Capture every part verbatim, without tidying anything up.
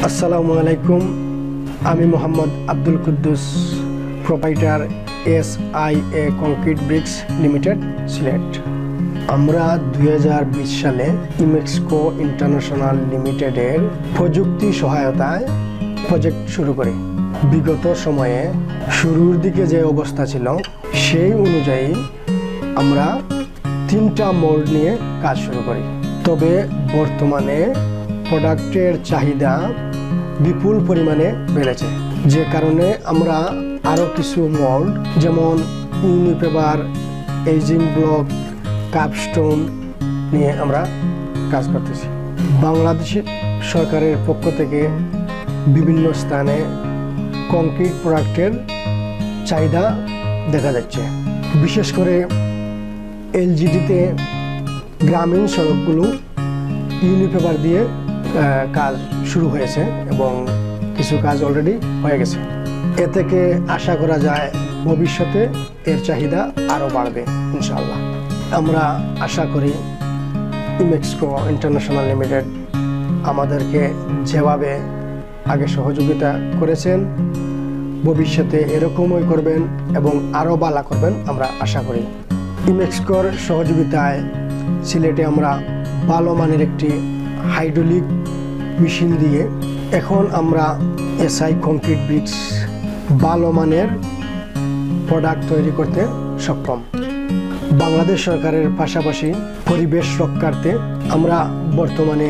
আসসালামু আলাইকুম। আমি Mohammad Abdul Quddus, proprietor S I A concrete bricks limited, Sylhet. আমরা দুই হাজার বিশ সালে ইমেক্সকো ইন্টারন্যাশনাল লিমিটেডের প্রযুক্তি সহায়তায় প্রজেক্ট শুরু করি। বিগত সময়ে শুরুর দিকে যে অবস্থা ছিল সেই অনুযায়ী আমরা তিনটা মোল্ড নিয়ে কাজ শুরু করি। তবে বর্তমানে প্রোডাক্টের চাহিদা বিপুল পরিমাণে বেড়েছে, যে কারণে আমরা আরও কিছু মোল্ড যেমন ইউনিপেপার, এজিং ব্লক, কাপস্টোন নিয়ে আমরা কাজ করতেছি। বাংলাদেশ সরকারের পক্ষ থেকে বিভিন্ন স্থানে কংক্রিট প্রোডাক্টের চাহিদা দেখা যাচ্ছে। বিশেষ করে এলজিডিতে গ্রামীণ সড়কগুলো ইউনিপেপার দিয়ে কাজ শুরু হয়েছে এবং কিছু কাজ অলরেডি হয়ে গেছে। এ থেকে আশা করা যায় ভবিষ্যতে এর চাহিদা আরও বাড়বে ইনশাআল্লাহ। আমরা আশা করি ইমেক্সকো ইন্টারন্যাশনাল লিমিটেড আমাদেরকে যেভাবে আগে সহযোগিতা করেছেন ভবিষ্যতে এরকমই করবেন এবং আরও ভালো করবেন আমরা আশা করি। ইমেক্সকোর সহযোগিতায় সিলেটে আমরা ভালো মানের একটি হাইড্রোলিক মেশিন দিয়ে এখন আমরা এসআই কংক্রিট ব্রিক্স ভালো মানের প্রোডাক্ট তৈরি করতে সক্ষম। বাংলাদেশ সরকারের পাশাপাশি পরিবেশ রক্ষার্থে আমরা বর্তমানে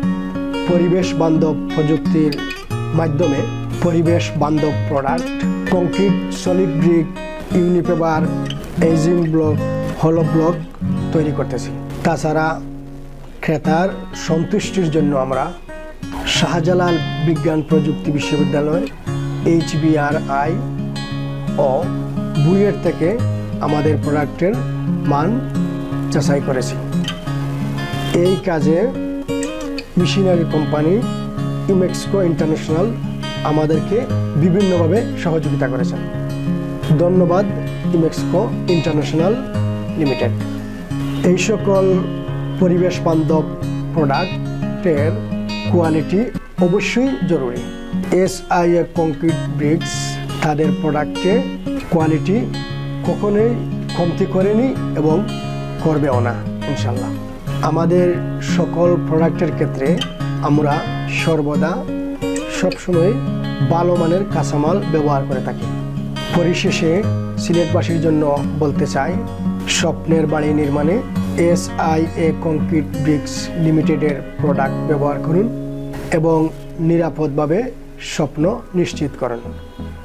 পরিবেশ বান্ধব প্রযুক্তির মাধ্যমে পরিবেশ বান্ধব product concrete, solid brick, unipaver, edging block, hollow block তৈরি করতেছি। তাছাড়া ক্রেতার সন্তুষ্টির জন্য আমরা শাহজালাল বিজ্ঞান প্রযুক্তি বিশ্ববিদ্যালয়, এইচ বি আর আই ও বুয়েট থেকে আমাদের প্রোডাক্টের মান যাচাই করেছি। এই কাজে মেশিনারি কোম্পানি ইমেক্সকো ইন্টারন্যাশনাল আমাদেরকে বিভিন্নভাবে সহযোগিতা করেছেন। ধন্যবাদ ইমেক্সকো ইন্টারন্যাশনাল লিমিটেড। এই সকল পরিবেশ বান্ধব প্রোডাক্টের কোয়ালিটি অবশ্যই জরুরি। S I A concrete bricks তাদের প্রোডাক্টে কোয়ালিটি কখনোই কমতি করেনি এবং করবেও না ইনশাল্লাহ। আমাদের সকল প্রোডাক্টের ক্ষেত্রে আমরা সর্বদা সবসময় ভালো মানের কাঁচামাল ব্যবহার করে থাকি। পরিশেষে সিলেটবাসীর জন্য বলতে চাই, স্বপ্নের বাড়ি নির্মাণে S I A concrete bricks লিমিটেডের প্রোডাক্ট ব্যবহার করুন এবং নিরাপদভাবে স্বপ্ন নিশ্চিত করুন।